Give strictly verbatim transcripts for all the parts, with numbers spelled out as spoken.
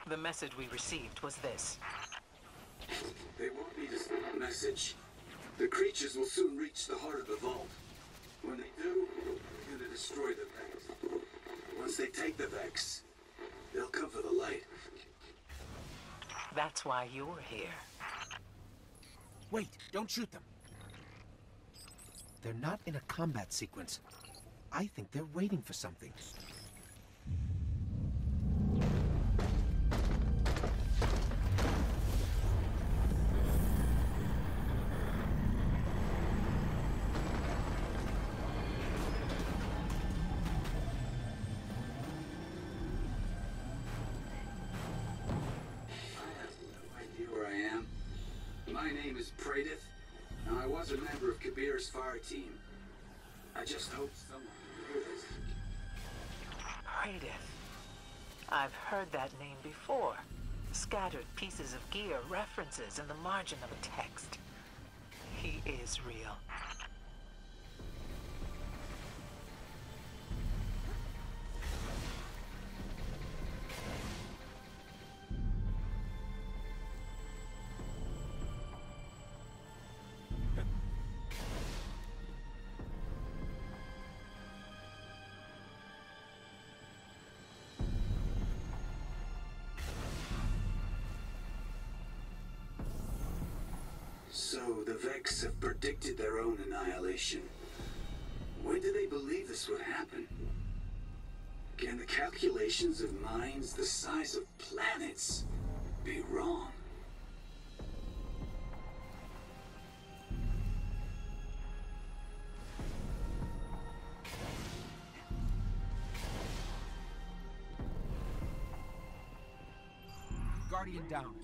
The message we received was this. They won't need a message. The creatures will soon reach the heart of the vault. When they do, we're gonna destroy the Vex. Once they take the Vex, they'll come for the light. That's why you're here. Wait, don't shoot them. They're not in a combat sequence. I think they're waiting for something. My name is Pradith. Now, I was a member of Kabir's fire team. I just hope someone can hear this. Pradith. I've heard that name before. Scattered pieces of gear references in the margin of a text. He is real. So the Vex have predicted their own annihilation. When did they believe this would happen? Can the calculations of minds the size of planets be wrong? Guardian down.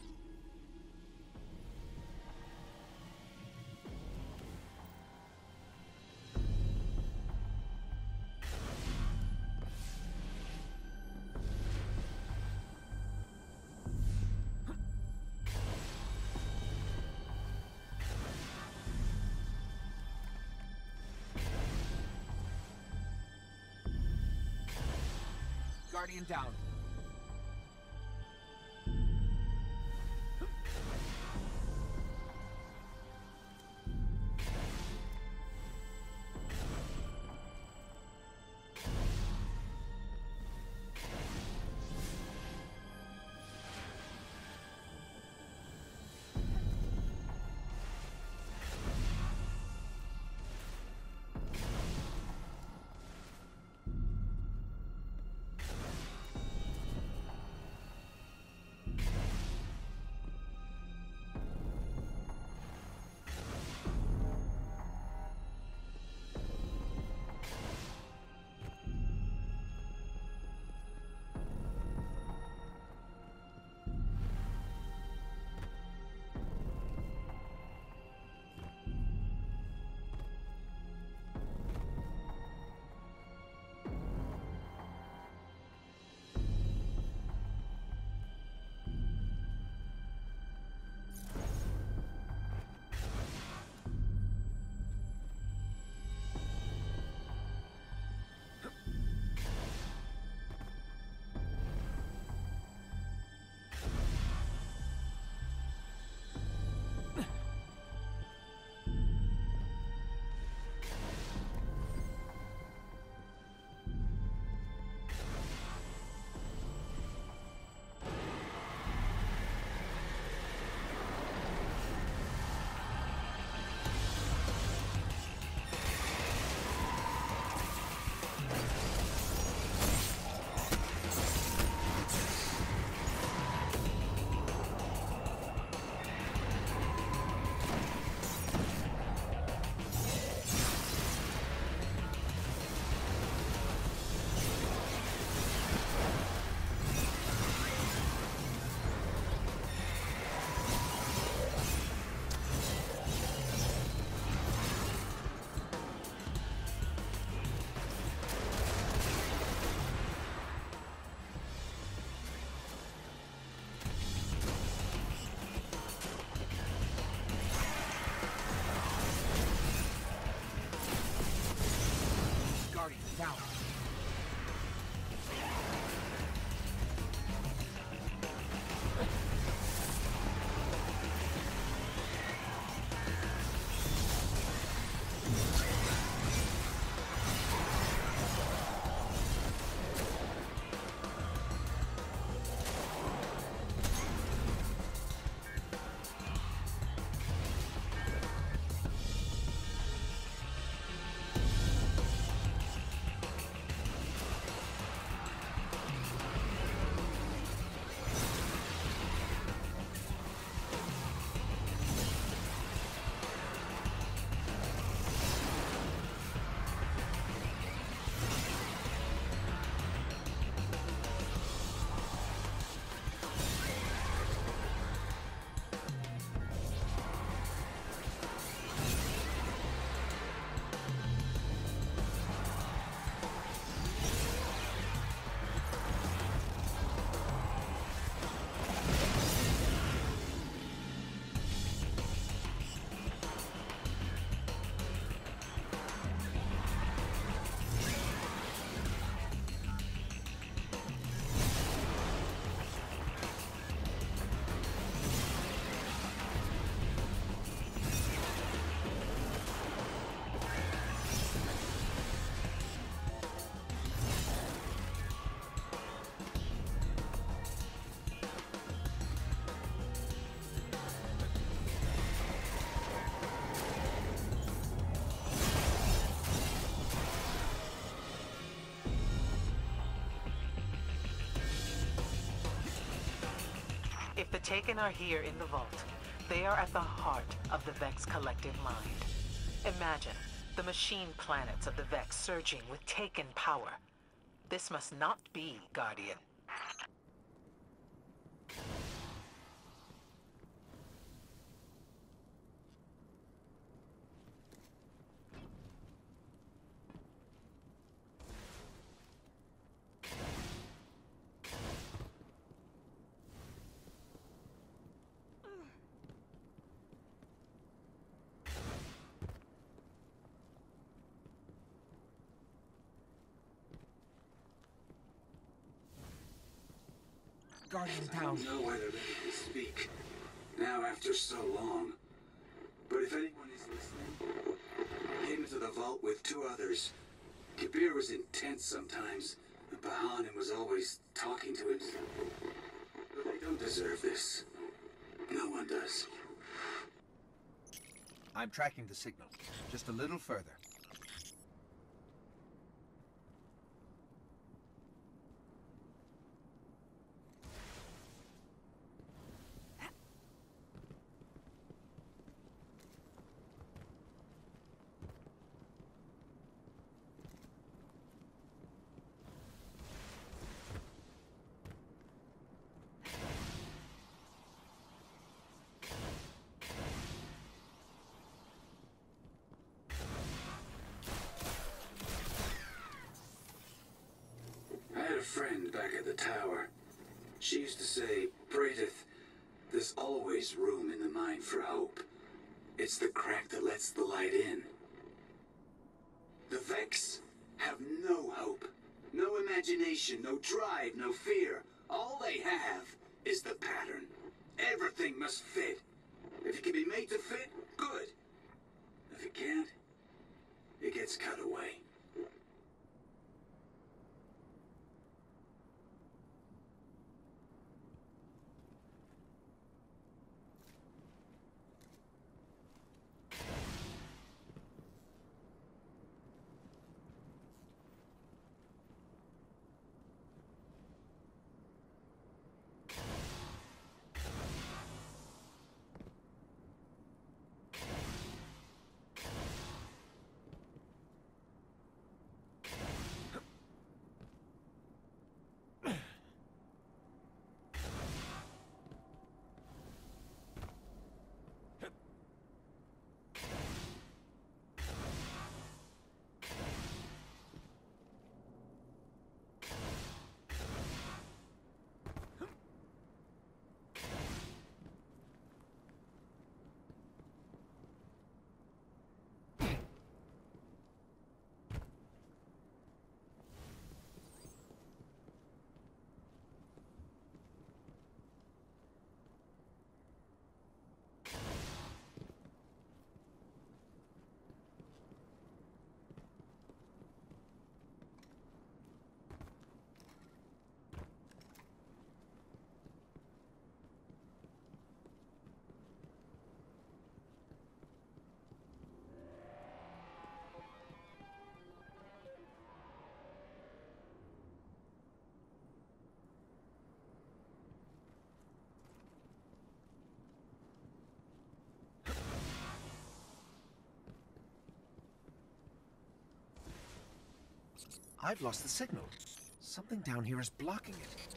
Guardian down. If the Taken are here in the vault, they are at the heart of the Vex collective mind. Imagine the machine planets of the Vex surging with Taken power. This must not be, Guardian. Guardian I down. don't know why they're ready to speak. Now after so long. But if anyone is listening, I came into the vault with two others. Kabir was intense sometimes, and Bahanin was always talking to himself. But they don't deserve this. No one does. I'm tracking the signal. Just a little further. I had a friend back at the tower. She used to say, Praetith, there's always room in the mind for hope. It's the crack that lets the light in. The Vex have no hope. No imagination, no drive, no fear. All they have is the pattern. Everything must fit. If it can be made to fit, good. If it can't, it gets cut away. I've lost the signal. Something down here is blocking it.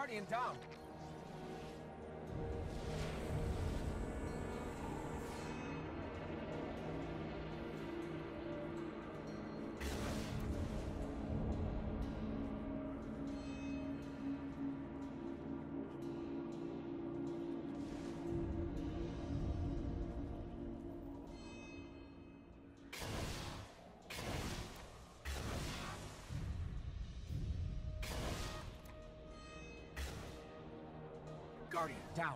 Guardian down! Guardian down!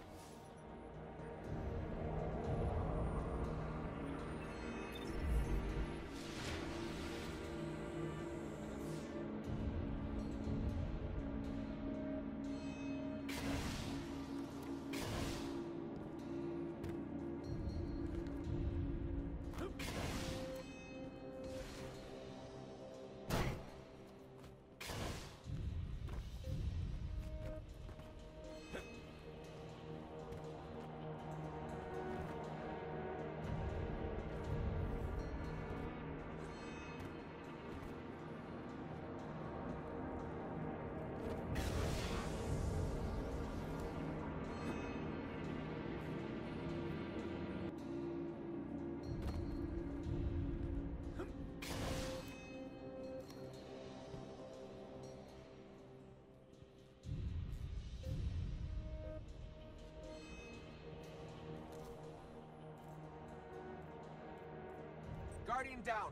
Guardian down!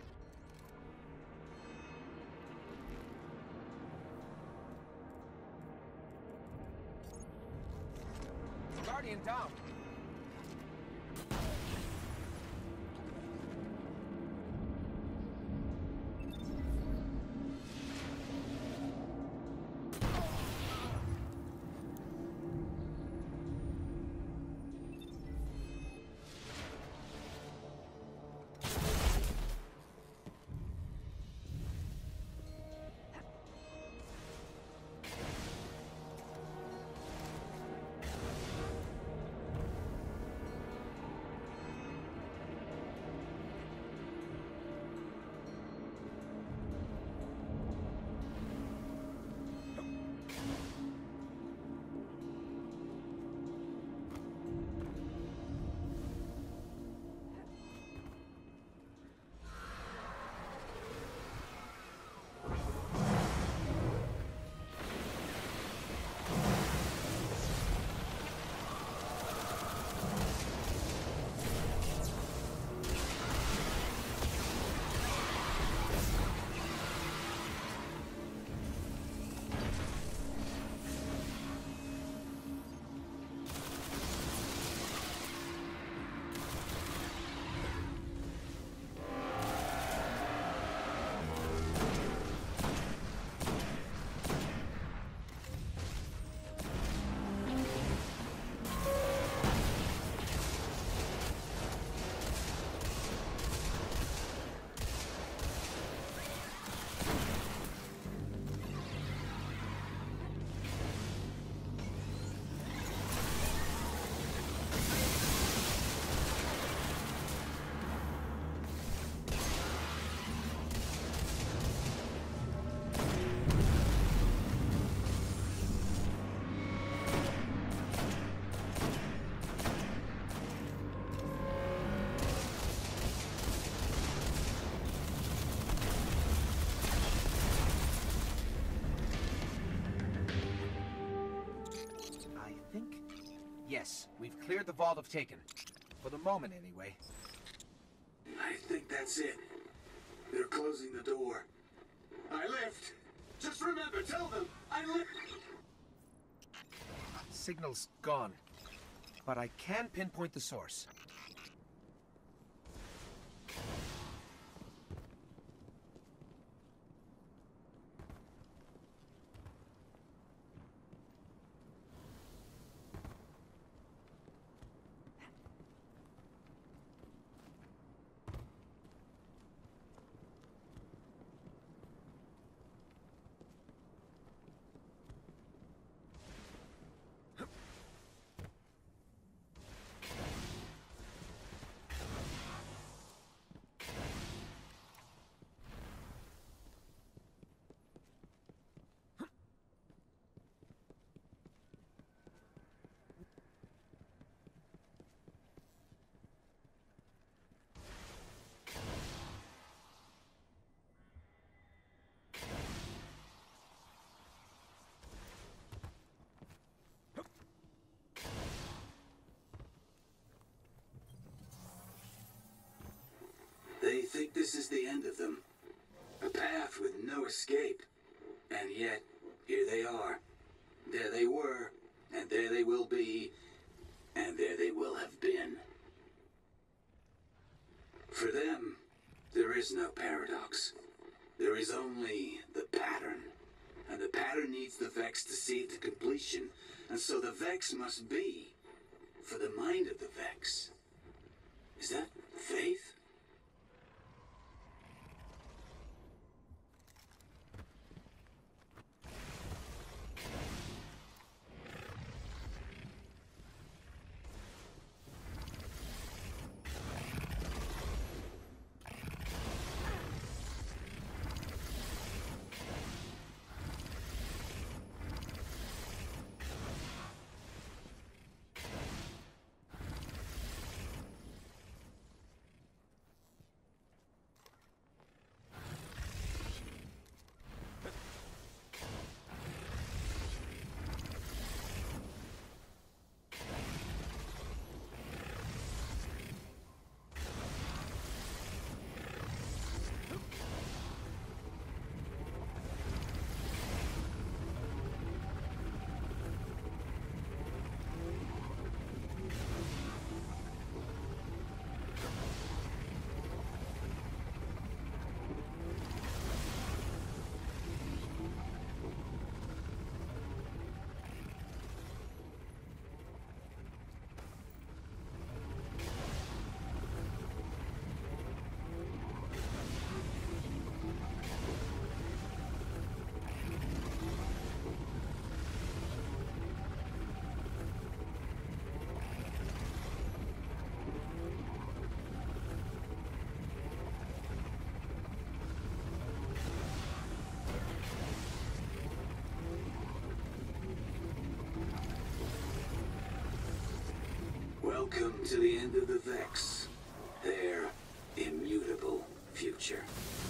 Guardian down! Yes, we've cleared the vault of Taken. For the moment, anyway. I think that's it. They're closing the door. I lift! Just remember, tell them, I lift! Signal's gone. But I can pinpoint the source. this is the end of them. A path with no escape. And yet, here they are. There they were, and there they will be, and there they will have been. For them, there is no paradox. There is only the pattern. And the pattern needs the Vex to see it to completion. And so the Vex must be for the mind of the Vex. Is that faith? Welcome to the end of the Vex. Their immutable future.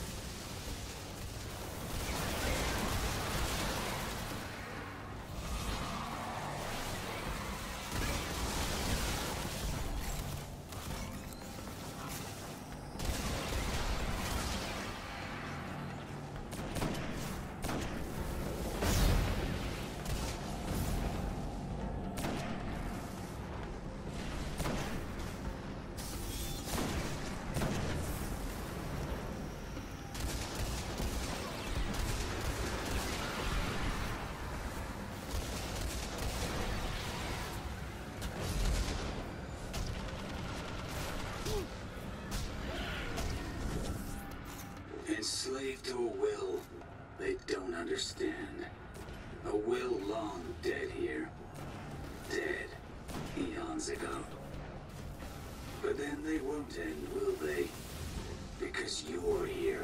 Enslaved to a will they don't understand. A will long dead here. Dead eons ago. But then they won't end, will they? Because you're here.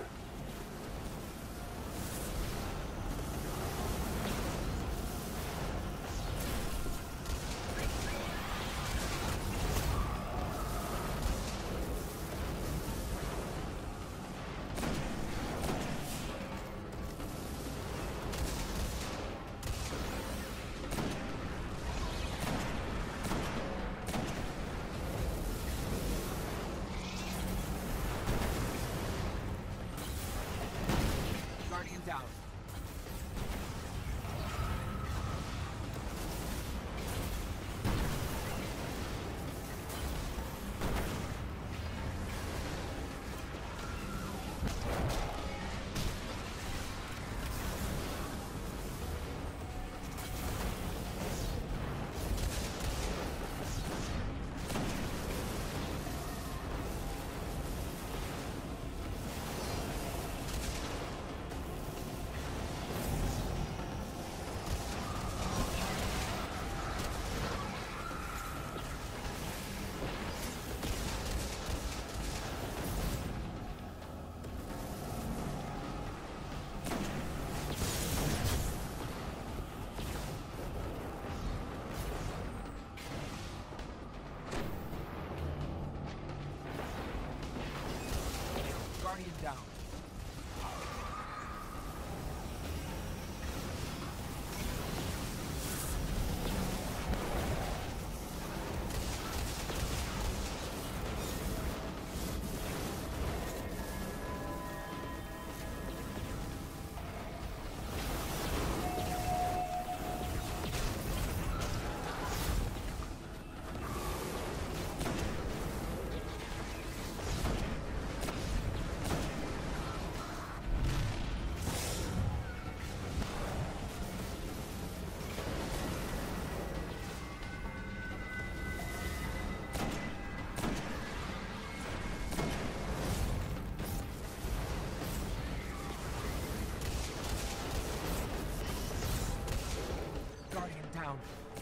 down.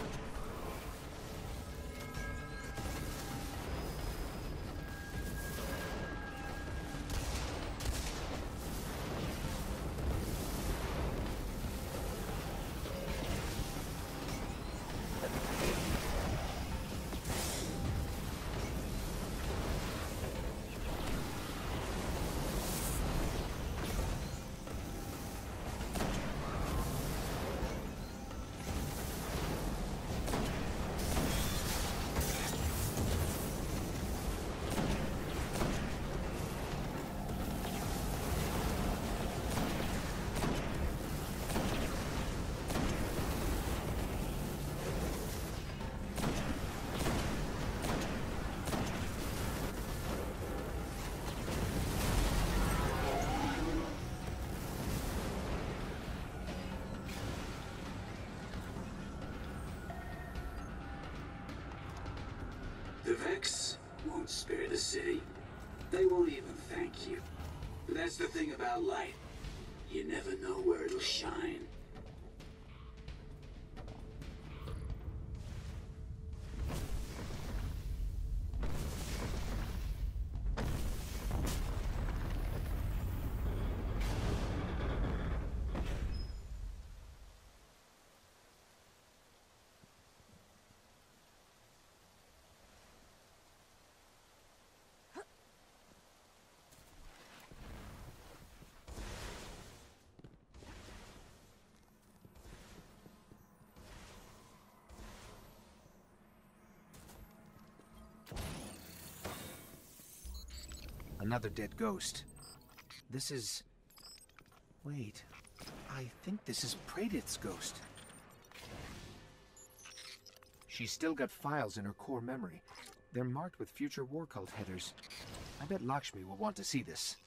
The Vex won't spare the city. They won't even thank you. But that's the thing about light. You never know where it'll shine. Another dead ghost. This is... Wait. I think this is Predit's ghost. She's still got files in her core memory. They're marked with future war cult headers. I bet Lakshmi will want to see this.